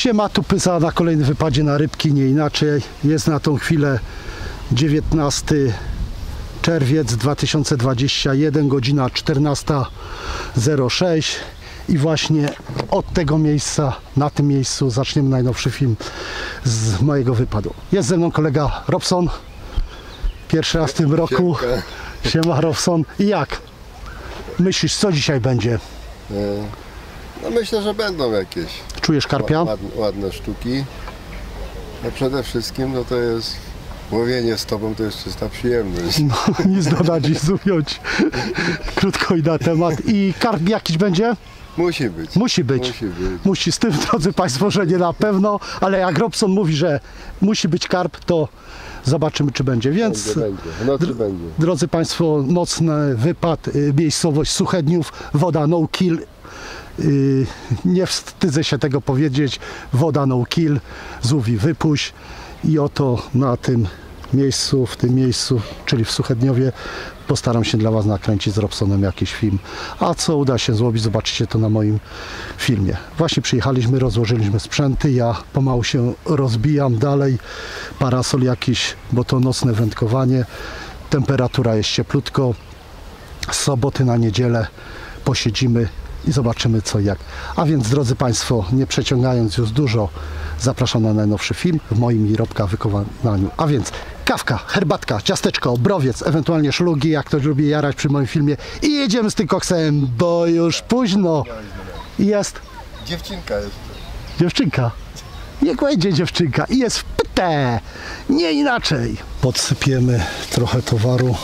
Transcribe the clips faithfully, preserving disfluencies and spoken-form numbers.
Siema, tu Pyza na kolejnym wypadzie na rybki, nie inaczej. Jest na tą chwilę dziewiętnasty czerwiec dwa tysiące dwudziesty pierwszy, godzina czternasta zero sześć i właśnie od tego miejsca, na tym miejscu zaczniemy najnowszy film z mojego wypadu. Jest ze mną kolega Robson, pierwszy raz w tym roku. Siema Robson. I jak? Myślisz, co dzisiaj będzie? No myślę, że będą jakieś. Czujesz karpia? Ładne, ładne sztuki. A przede wszystkim no to jest łowienie z tobą, to jest czysta przyjemność. No, nic dodać, nic ująć. Krótko i na temat. I karp jakiś będzie? Musi być. Musi być. Musi być. Musi. Z tym, drodzy Państwo, że nie na pewno, ale jak Robson mówi, że musi być karp, to zobaczymy, czy będzie. Więc, Będzie, będzie. W nocy dr będzie. drodzy Państwo, nocny wypad, y, miejscowość Suchedniów, woda no kill. Yy, nie wstydzę się tego powiedzieć, woda no kill, złów i wypuść. I oto na tym miejscu, w tym miejscu, czyli w Suchedniowie, postaram się dla Was nakręcić z Robsonem jakiś film. A co uda się złowić, zobaczycie to na moim filmie. Właśnie przyjechaliśmy, rozłożyliśmy sprzęty, ja pomału się rozbijam dalej, parasol jakiś, bo to nocne wędkowanie, temperatura jest cieplutko, z soboty na niedzielę posiedzimy i zobaczymy co i jak. A więc, drodzy Państwo, nie przeciągając już dużo, zapraszam na najnowszy film w moim i Robka wykonaniu. A więc kawka, herbatka, ciasteczko, browiec, ewentualnie szlugi, jak ktoś lubi jarać przy moim filmie. I jedziemy z tym koksem, bo już późno. Jest Dziewczynka jest. dziewczynka. Niech będzie dziewczynka. I jest w pytę. Nie inaczej. Podsypiemy trochę towaru.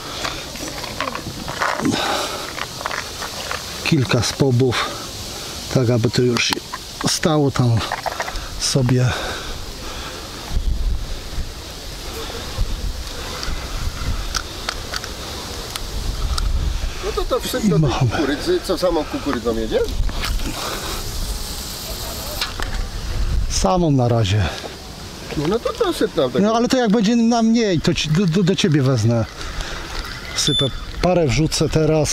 Kilka spobów, tak aby to już stało tam sobie. No to to wsyp do tej kukurydzy. Co, samą kukurydzą jedzie? Samą na razie. No, no to to syp nam tego. No ale to jak będzie na mniej, to ci, do, do, do ciebie wezmę. Sypę. Parę wrzucę teraz.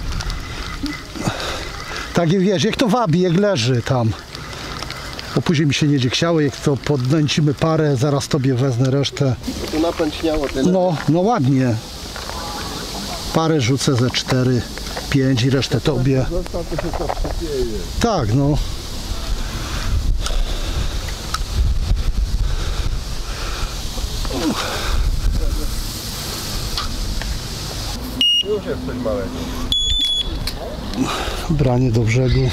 Tak wiesz, jak to wabi, jak leży tam. Bo później mi się nie będzie chciało, jak to podnęcimy parę, zaraz tobie wezmę resztę. Tu napęczniało tyle. No, no ładnie. Parę rzucę ze cztery, pięć i resztę tobie. Zostaw, to się to przypieje. Tak, no. Już jest coś małego. Branie do brzegu.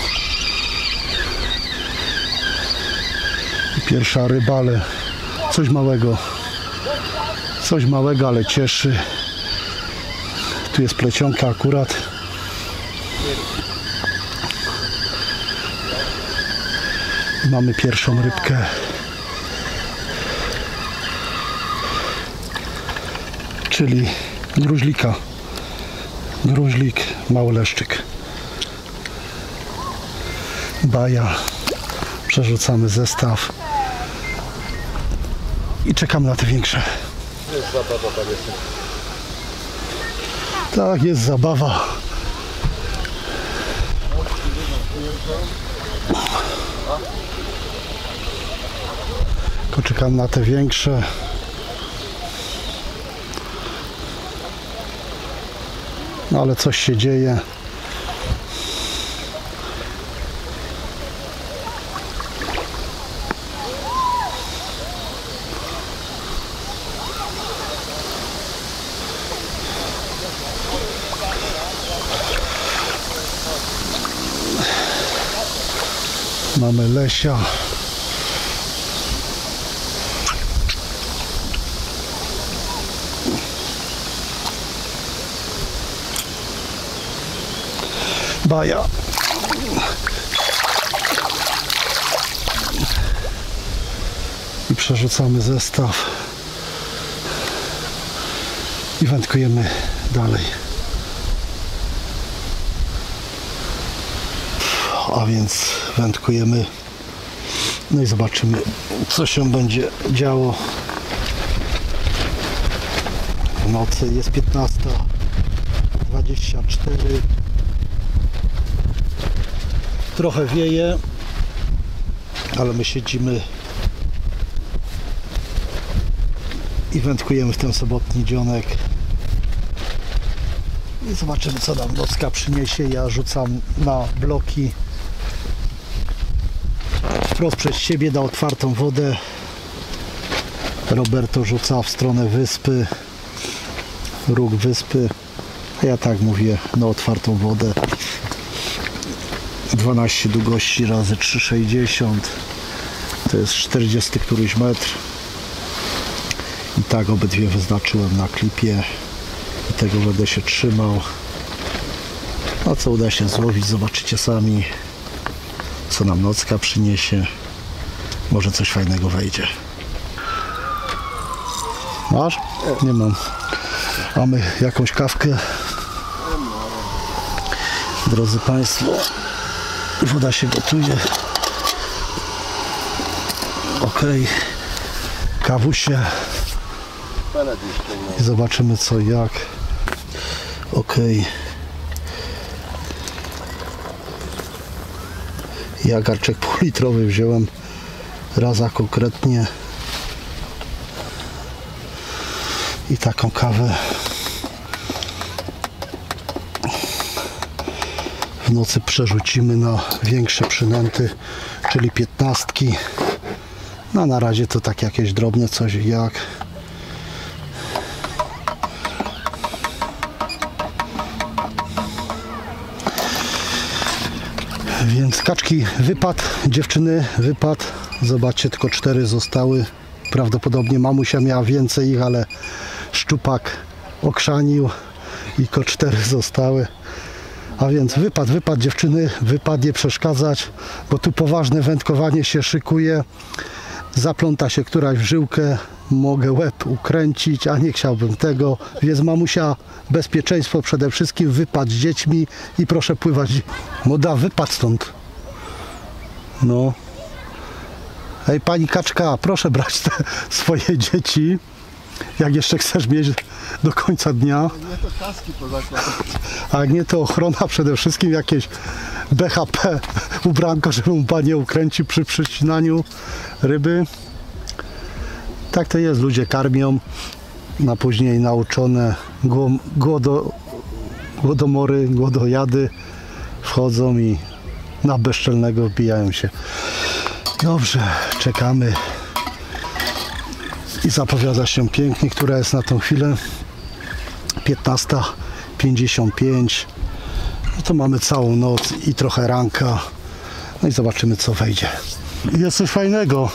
I pierwsza ryba, ale coś małego. Coś małego, ale cieszy. Tu jest plecionka akurat. Mamy pierwszą rybkę. Czyli gruźlika. Gruźlik, mały leszczyk. Baja. Przerzucamy zestaw. I czekamy na te większe. Jest zabawa tam jeszcze. Tak, jest zabawa. Tylko czekam na te większe. No ale coś się dzieje. Mamy lesia. Baja. I przerzucamy zestaw. I wędkujemy dalej. A więc wędkujemy. No i zobaczymy, co się będzie działo. W nocy jest piętnasta dwadzieścia cztery. Trochę wieje. ale my siedzimy i wędkujemy w ten sobotni dzionek. I zobaczymy, co nam nocka przyniesie. Ja rzucam na bloki wprost przez siebie na otwartą wodę. Roberto rzuca w stronę wyspy, róg wyspy, a ja tak mówię, na otwartą wodę. dwanaście długości razy trzy sześćdziesiąt, to jest czterdziesty któryś metr. I tak obydwie wyznaczyłem na klipie i tego będę się trzymał. A co uda się złowić, zobaczycie sami, co nam nocka przyniesie. Może coś fajnego wejdzie. Masz? Nie mam. Mamy jakąś kawkę. Drodzy Państwo, woda się gotuje. Ok. Kawusie. I zobaczymy co i jak. Ok. Ja garczek półlitrowy wziąłem. Raza konkretnie. I taką kawę w nocy przerzucimy na większe przynęty, czyli piętnastki. No na razie to tak jakieś drobne coś jak. Więc kaczki wypadł, dziewczyny wypadł. Zobaczcie, tylko cztery zostały. Prawdopodobnie mamusia miała więcej ich, ale szczupak okrzanił i tylko cztery zostały. A więc wypad, wypad dziewczyny, wypad nie przeszkadzać, bo tu poważne wędkowanie się szykuje. Zapląta się któraś w żyłkę, mogę łeb ukręcić, a nie chciałbym tego. Więc mamusia, bezpieczeństwo przede wszystkim, wypad z dziećmi i proszę pływać. Moda, wypad stąd. No. Ej, pani kaczka, proszę brać te swoje dzieci, jak jeszcze chcesz mieć do końca dnia. Nie to kaski pozakładać. A jak nie, to ochrona przede wszystkim, jakieś B H P ubranko, żeby mu pan nie ukręcił przy przycinaniu ryby. Tak to jest, ludzie karmią, na później nauczone głodo, głodomory, głodojady wchodzą i na bezczelnego wbijają się. Dobrze, czekamy i zapowiada się pięknie, która jest na tą chwilę piętnasta pięćdziesiąt pięć. No to mamy całą noc i trochę ranka. No i zobaczymy, co wejdzie. Jest coś fajnego.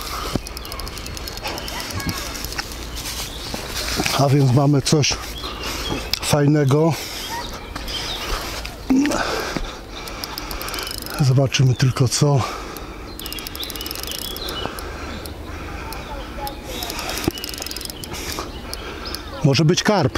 A więc mamy coś fajnego. Zobaczymy tylko co. Może być karp.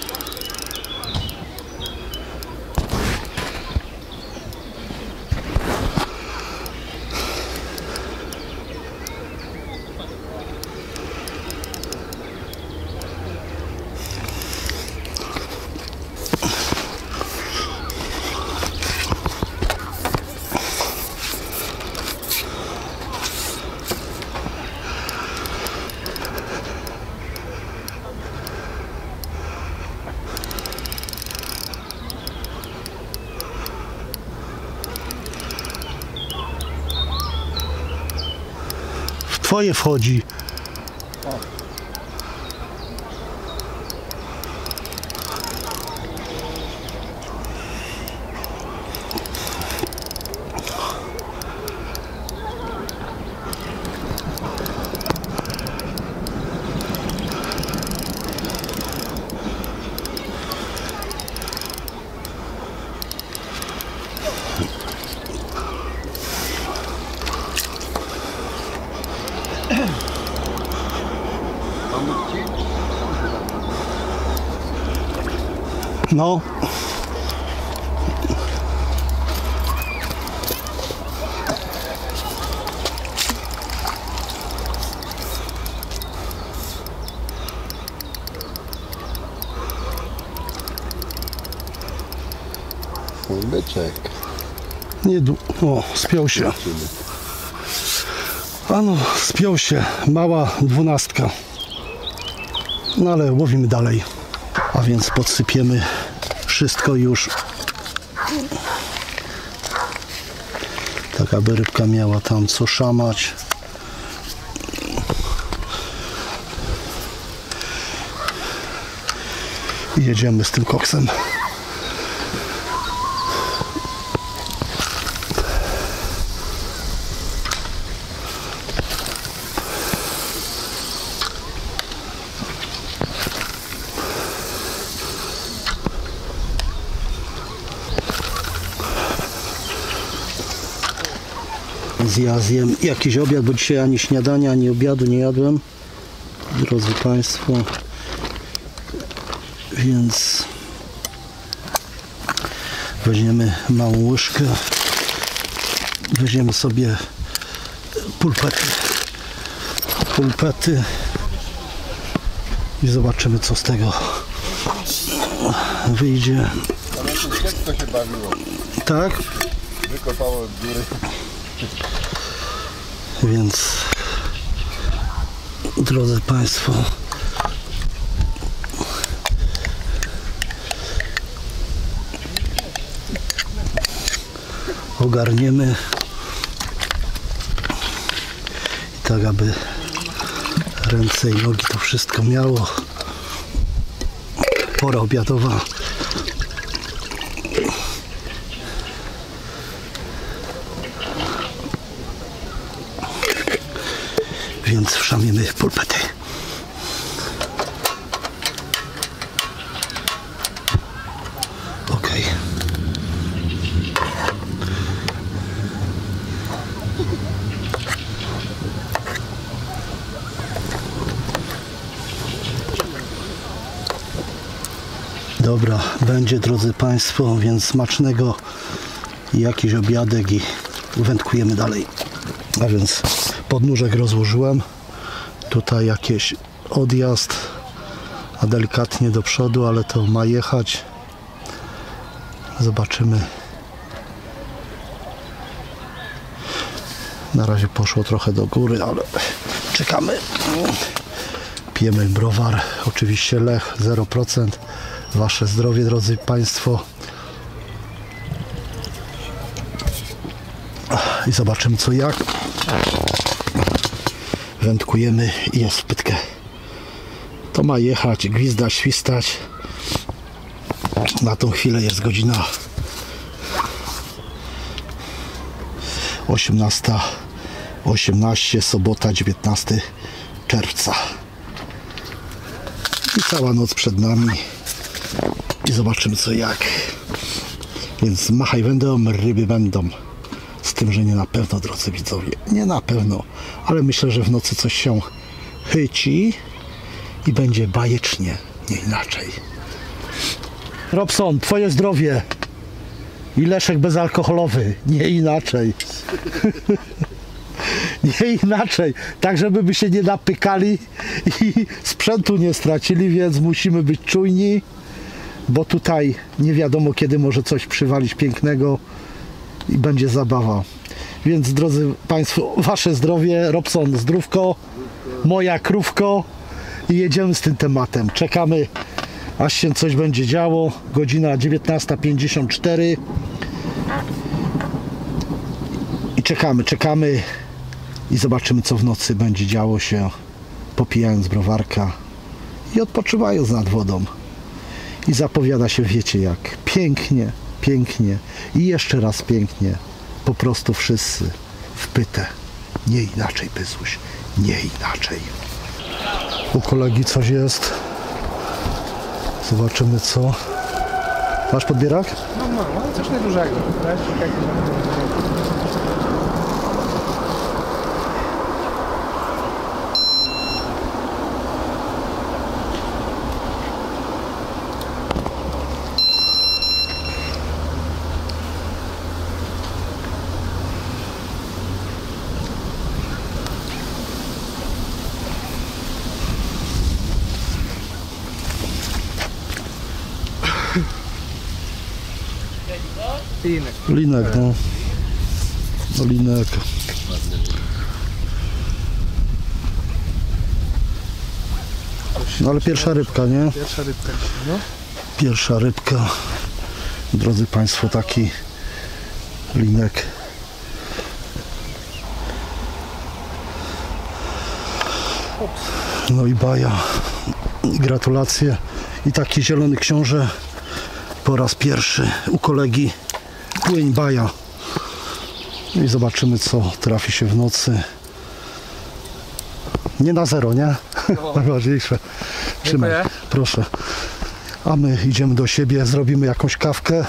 Twoje wchodzi. No. Byczek. Nie, o, spiął się. A no, spiął się mała dwunastka. No ale łowimy dalej. A więc podsypiemy wszystko już. Tak, aby rybka miała tam co szamać. I jedziemy z tym koksem. Ja zjem jakiś obiad, bo dzisiaj ani śniadania, ani obiadu nie jadłem, drodzy Państwo, więc weźmiemy małą łyżkę, weźmiemy sobie pulpety, pulpety i zobaczymy, co z tego wyjdzie. To się bawiło. Tak? Wykopało od góry. Więc, drodzy Państwo, ogarniemy i tak, aby ręce i nogi to wszystko miało. Pora obiadowa. Więc wszamiemy pulpety. Ok. Dobra, będzie, drodzy Państwo, więc smacznego, jakiś obiadek i wędkujemy dalej. A więc podnóżek rozłożyłem, tutaj jakiś odjazd, a delikatnie do przodu, ale to ma jechać. Zobaczymy. Na razie poszło trochę do góry, ale czekamy. Pijemy browar, oczywiście Lech zero procent. Wasze zdrowie, drodzy Państwo. I zobaczymy, co jak. Wędkujemy i jest w pytkę. To ma jechać, gwizdać, świstać. Na tą chwilę jest godzina osiemnasta osiemnaście, sobota dziewiętnastego czerwca. I cała noc przed nami. I zobaczymy, co jak. Więc machaj będą, ryby będą. Z tym, że nie na pewno, drodzy widzowie, nie na pewno, ale myślę, że w nocy coś się chyci i będzie bajecznie, nie inaczej. Robson, twoje zdrowie i Leszek bezalkoholowy, nie inaczej. Nie inaczej, tak żeby by się nie napykali i sprzętu nie stracili, więc musimy być czujni, bo tutaj nie wiadomo, kiedy może coś przywalić pięknego i będzie zabawa. Więc, drodzy Państwo, wasze zdrowie, Robson zdrówko, moja krówko i jedziemy z tym tematem. Czekamy, aż się coś będzie działo. Godzina dziewiętnasta pięćdziesiąt cztery i czekamy, czekamy i zobaczymy, co w nocy będzie działo się, popijając browarka i odpoczywając nad wodą. I zapowiada się, wiecie jak, pięknie, pięknie i jeszcze raz pięknie. Po prostu wszyscy w pytę. Nie inaczej, Pyzuś, nie inaczej. U kolegi coś jest. Zobaczymy, co. Masz podbierak? No, no, no, coś niedużego. Linek. Linek, no. No linek. No ale pierwsza rybka, nie? Pierwsza rybka dzisiaj, no. Pierwsza rybka. Drodzy Państwo, taki linek. No i baja. Gratulacje. I taki zielony książę po raz pierwszy u kolegi. Płyń baja. No i zobaczymy, co trafi się w nocy. Nie na zero, nie? No. Najważniejsze. Trzymaj. Dziękuję. Proszę. A my idziemy do siebie, zrobimy jakąś kawkę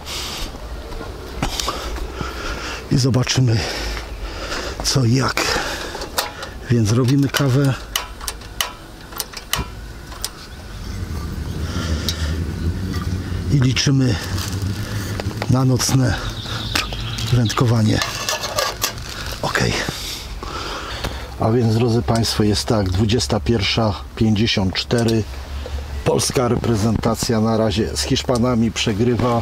i zobaczymy, co i jak. Więc robimy kawę. I liczymy na nocne wędkowanie. Ok. A więc, drodzy Państwo, jest tak, dwudziesta pierwsza pięćdziesiąt cztery. Polska reprezentacja na razie z Hiszpanami przegrywa.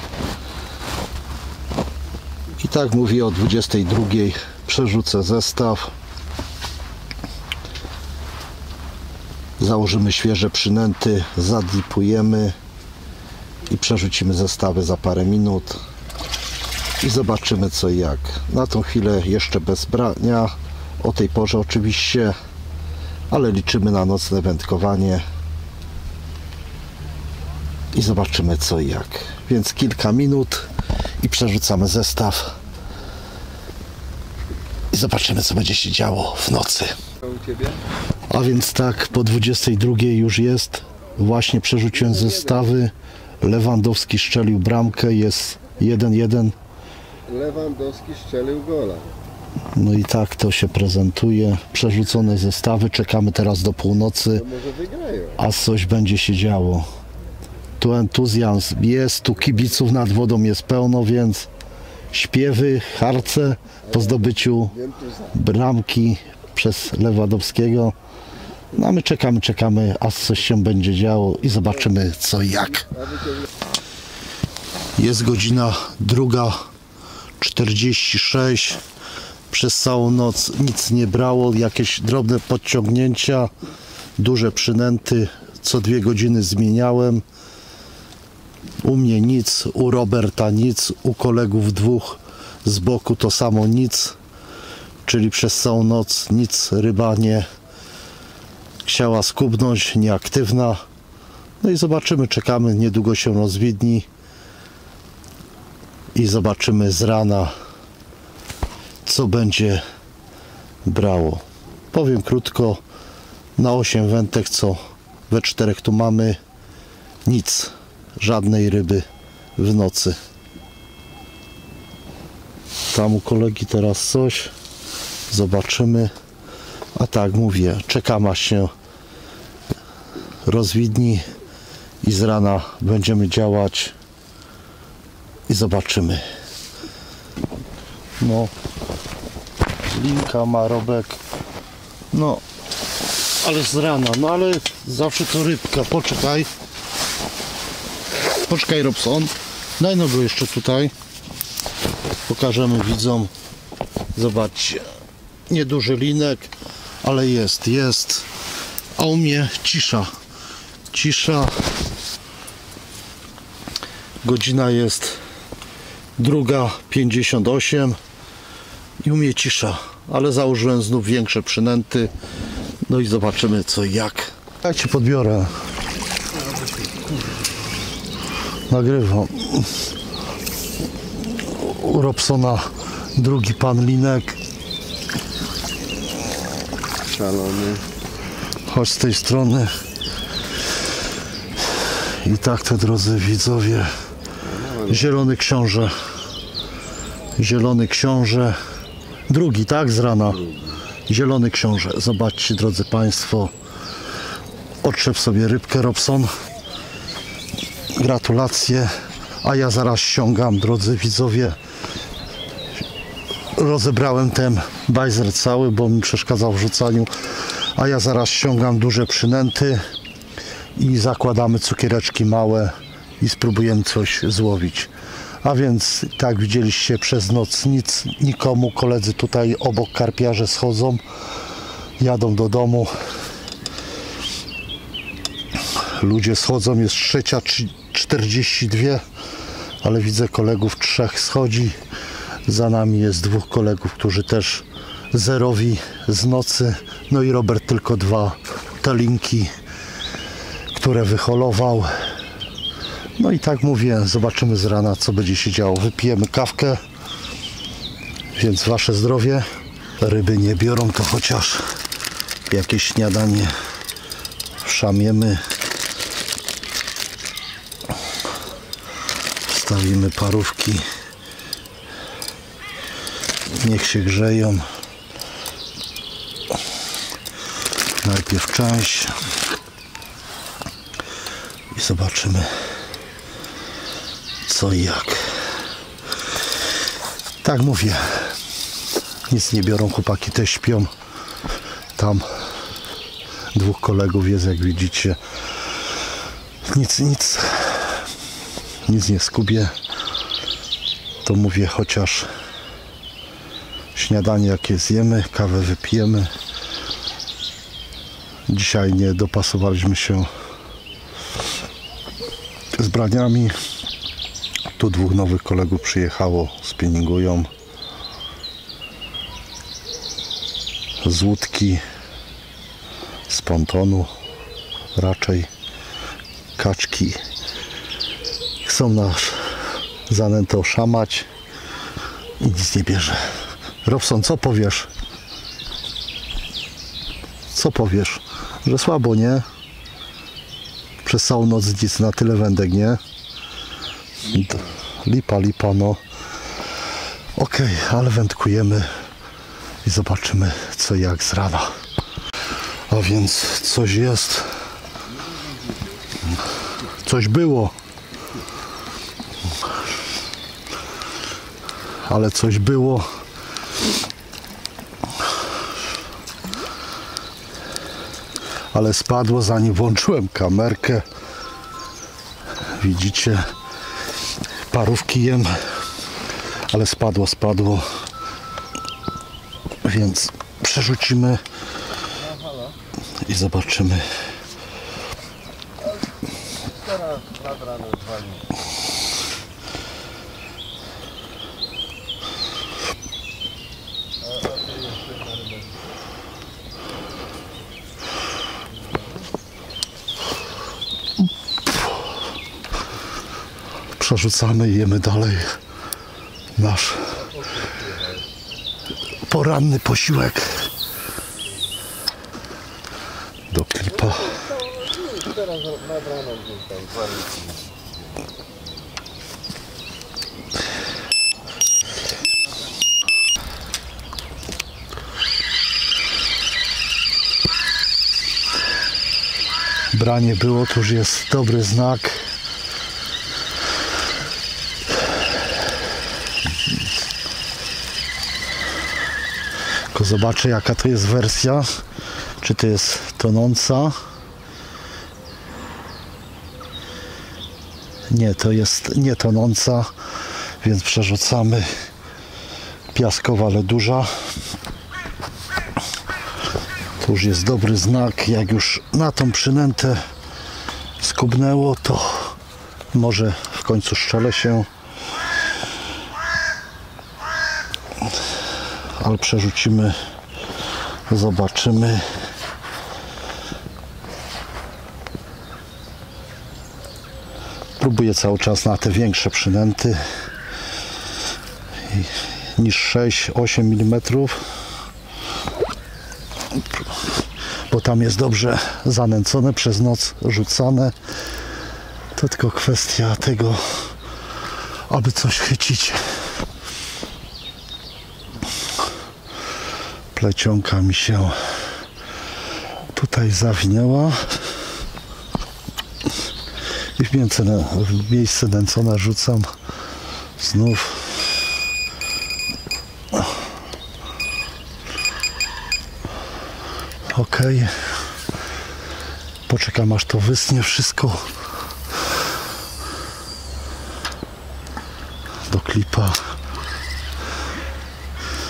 I tak mówię, o dwudziestej drugiej przerzucę zestaw. Założymy świeże przynęty, zadipujemy i przerzucimy zestawy za parę minut. I zobaczymy, co i jak. Na tą chwilę jeszcze bez brania. O tej porze oczywiście, ale liczymy na nocne wędkowanie i zobaczymy, co i jak. Więc kilka minut i przerzucamy zestaw i zobaczymy, co będzie się działo w nocy. U Ciebie? A więc tak, po dwudziestej drugiej już jest. Właśnie przerzuciłem zestawy. Lewandowski strzelił bramkę, jest jeden jeden. Lewandowski strzelił gola. No i tak to się prezentuje. Przerzucone zestawy. Czekamy teraz do północy, To może wygrają. a coś będzie się działo. Tu entuzjazm jest, tu kibiców nad wodą jest pełno, więc śpiewy, harce po zdobyciu bramki przez Lewandowskiego. No a my czekamy, czekamy, a coś się będzie działo i zobaczymy, co i jak. Jest godzina druga czterdzieści sześć. Przez całą noc nic nie brało, jakieś drobne podciągnięcia, duże przynęty, co dwie godziny zmieniałem. U mnie nic, u Roberta nic, u kolegów dwóch z boku to samo nic, czyli przez całą noc nic, ryba nie chciała skubnąć, nieaktywna. No i zobaczymy, czekamy, niedługo się rozwidni i zobaczymy z rana, co będzie brało. Powiem krótko, na osiem wędek, co we czterech tu mamy, nic, żadnej ryby w nocy. Tam u kolegi teraz coś, zobaczymy. A tak mówię, czekam, aż się rozwidni i z rana będziemy działać i zobaczymy. No, linka, marobek, no, ale z rana, no ale zawsze to rybka. Poczekaj, poczekaj Robson, daj no go jeszcze tutaj, pokażemy widzom. Zobaczcie, nieduży linek, ale jest, jest, a u mnie cisza, cisza. Godzina jest druga pięćdziesiąt osiem i u mnie cisza, ale założyłem znów większe przynęty. No i zobaczymy, co i jak. Ja Cię podbiorę. Nagrywam. U Robsona drugi pan linek. Szalony. Chodź z tej strony. I tak to, drodzy widzowie, zielony książę. Zielony książę. Drugi, tak? Z rana. Zielony książę. Zobaczcie, drodzy Państwo. Otrzep sobie rybkę, Robson. Gratulacje. A ja zaraz ściągam, drodzy widzowie. Rozebrałem ten bajzer cały, bo mi przeszkadzał w rzucaniu. A ja zaraz ściągam duże przynęty i zakładamy cukiereczki małe i spróbujemy coś złowić. A więc, tak widzieliście, przez noc nic, nikomu. Koledzy tutaj obok, karpiarze schodzą, jadą do domu. ludzie schodzą, jest trzecia czterdzieści dwa, ale widzę kolegów trzech schodzi. Za nami jest dwóch kolegów, którzy też zerowi z nocy. No i Robert tylko dwa talinki, które wyholował. No i tak mówię, zobaczymy z rana, co będzie się działo. Wypijemy kawkę, więc wasze zdrowie. Ryby nie biorą, to chociaż jakieś śniadanie szamiemy. Wstawimy parówki. Niech się grzeją. Najpierw część. I zobaczymy, co i jak. Tak mówię. Nic nie biorą, chłopaki też śpią. Tam dwóch kolegów jest, jak widzicie. Nic, nic. Nic nie skubię. To mówię, chociaż śniadanie jakie zjemy, kawę wypijemy. Dzisiaj nie dopasowaliśmy się z braniami. Tu dwóch nowych kolegów przyjechało, spinningują. Z łódki, z pontonu raczej. Kaczki chcą nas zanętą oszamać i nic nie bierze. Robson, co powiesz? Co powiesz? Że słabo, nie? Przez całą noc nic, na tyle wędek, nie? Lipa, lipa, no. Okej, okay, ale wędkujemy i zobaczymy, co i jak z rana. A więc coś jest. Coś było. Ale coś było. Ale spadło, zanim włączyłem kamerkę. Widzicie, parówki jem, ale spadło, spadło. Więc przerzucimy i zobaczymy. Przerzucamy i jemy dalej nasz poranny posiłek do klipa. Branie było, to już jest dobry znak. Tylko zobaczę, jaka to jest wersja. Czy to jest tonąca? Nie, to jest nie tonąca, więc przerzucamy. Piaskowa, ale duża. To już jest dobry znak. Jak już na tą przynętę skubnęło, to może w końcu szczelę się. Ale przerzucimy, zobaczymy. Próbuję cały czas na te większe przynęty niż sześć osiem milimetrów, bo tam jest dobrze zanęcone, przez noc rzucane. To tylko kwestia tego, aby coś chycić. Plecionka mi się tutaj zawinęła i w miejsce, w miejsce nęcone rzucam znów. Ok, poczekam aż to wysnie wszystko do klipa.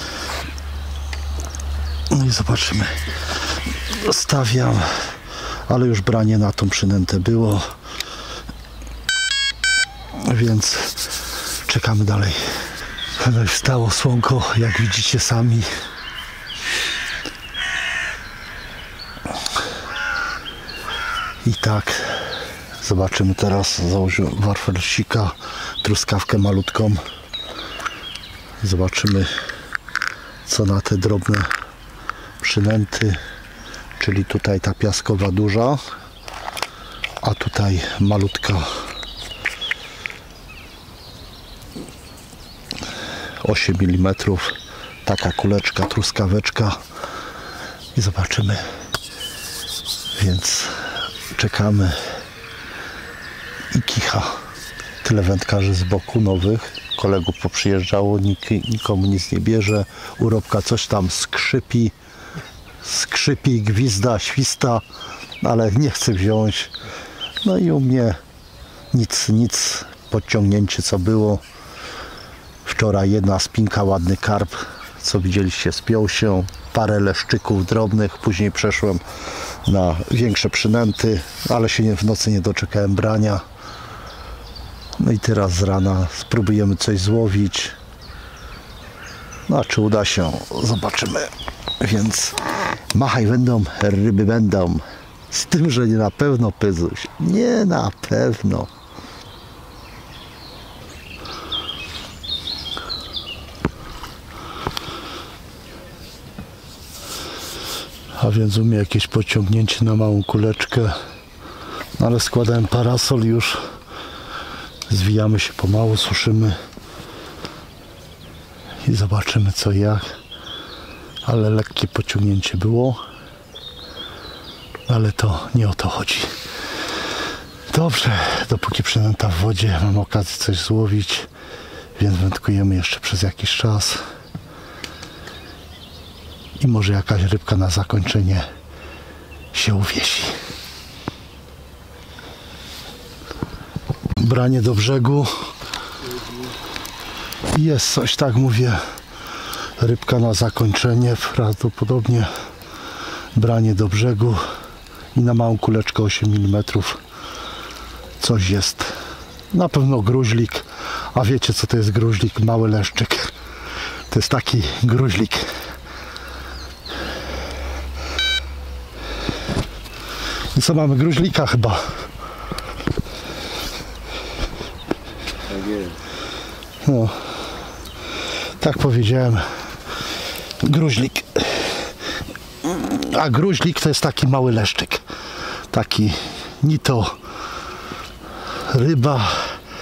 No i zobaczymy. Stawiam, ale już branie na tą przynętę było, więc czekamy dalej. No i wstało słonko, jak widzicie sami. I tak zobaczymy teraz. Założyłem warfelsika, truskawkę malutką. Zobaczymy, co na te drobne przynęty, czyli tutaj ta piaskowa duża, a tutaj malutka osiem milimetrów, taka kuleczka, truskaweczka i zobaczymy. Więc czekamy i kicha. Tyle wędkarzy z boku nowych, kolegów poprzyjeżdżało, nik, nikomu nic nie bierze, urobka coś tam skrzypi, skrzypi, gwizda, śwista, ale nie chce wziąć. No i u mnie nic, nic, podciągnięcie co było. Wczoraj jedna spinka, ładny karp, co widzieliście, spiął się, parę leszczyków drobnych, później przeszłem na większe przynęty, ale się nie, w nocy nie doczekałem brania. No i teraz z rana spróbujemy coś złowić. No a czy uda się, zobaczymy. Więc machaj będą, ryby będą. Z tym, że nie na pewno, Pyzuś. Nie na pewno. A więc u mnie jakieś pociągnięcie na małą kuleczkę. No ale składałem parasol już. Zwijamy się pomału, suszymy. I zobaczymy co i jak. Ale lekkie pociągnięcie było. Ale to nie o to chodzi. Dobrze, dopóki przynęta w wodzie, mam okazję coś złowić. Więc wędkujemy jeszcze przez jakiś czas. I może jakaś rybka na zakończenie się uwiesi. Branie do brzegu. Jest coś, tak mówię. Rybka na zakończenie. Prawdopodobnie branie do brzegu. I na małą kuleczkę osiem milimetrów. Coś jest. Na pewno gruźlik. A wiecie co to jest gruźlik? Mały leszczyk. To jest taki gruźlik. I co mamy? Gruźlika chyba. Tak jest. No. Tak powiedziałem. Gruźlik. A gruźlik to jest taki mały leszczyk. Taki ni to ryba.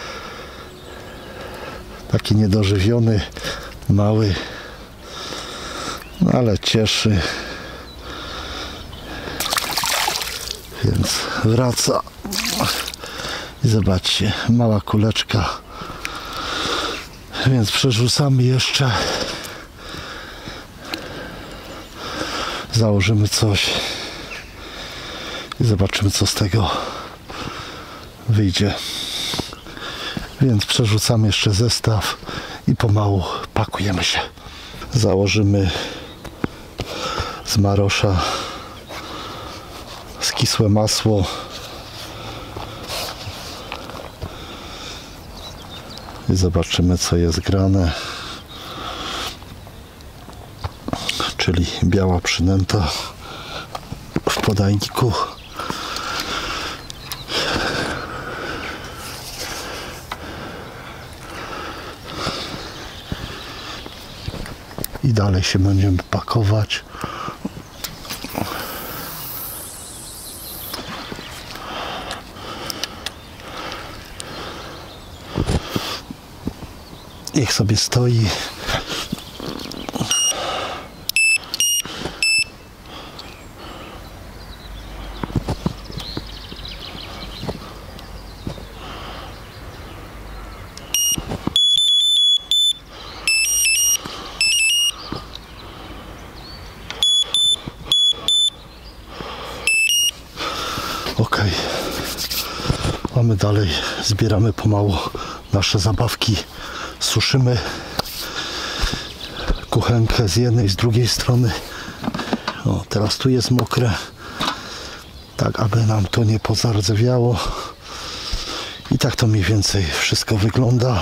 Taki niedożywiony, mały. No ale cieszy. Więc wraca. I zobaczcie, mała kuleczka. Więc przerzucamy jeszcze. Założymy coś. I zobaczymy co z tego wyjdzie. Więc przerzucamy jeszcze zestaw i pomału pakujemy się. Założymy z Marosza skisłe masło. I zobaczymy co jest grane. Czyli biała przynęta w podajniku. I dalej się będziemy pakować. Niech sobie stoi. Ok. Mamy dalej, zbieramy pomału nasze zabawki. Suszymy kuchenkę z jednej, z drugiej strony. O, teraz tu jest mokre. Tak, aby nam to nie pozardzewiało. I tak to mniej więcej wszystko wygląda.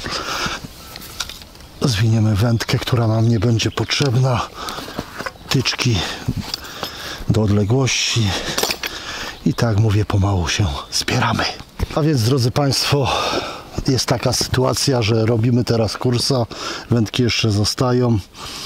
Zwiniemy wędkę, która nam nie będzie potrzebna. Tyczki do odległości. I tak mówię, pomału się zbieramy. A więc, drodzy Państwo, jest taka sytuacja, że robimy teraz kursa. Wędki jeszcze zostają.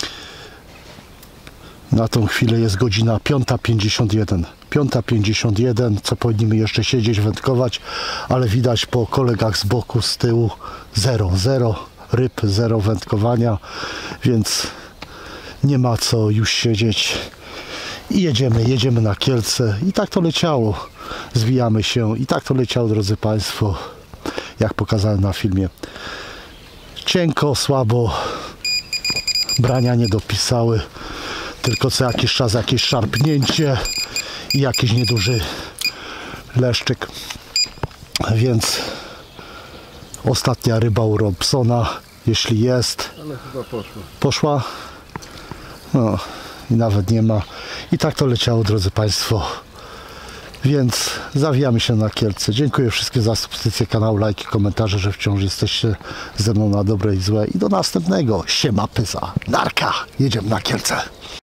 Na tą chwilę jest godzina piąta pięćdziesiąt jeden. piąta pięćdziesiąt jeden, co powinniśmy jeszcze siedzieć, wędkować, ale widać po kolegach z boku, z tyłu zero, zero ryb, zero wędkowania, więc nie ma co już siedzieć i jedziemy, jedziemy na Kielce. I tak to leciało, zwijamy się i tak to leciało, drodzy Państwo, jak pokazałem na filmie. Cienko, słabo, brania nie dopisały, tylko co jakiś czas jakieś szarpnięcie i jakiś nieduży leszczyk. Więc ostatnia ryba u Robsona, jeśli jest. Ale chyba poszło. Poszła? No i nawet nie ma. I tak to leciało, drodzy Państwo. Więc zawijamy się na Kielce. Dziękuję wszystkim za subskrypcję kanału, lajki, komentarze, że wciąż jesteście ze mną na dobre i złe. I do następnego. Siema pyza. Narka. Jedziemy na Kielce.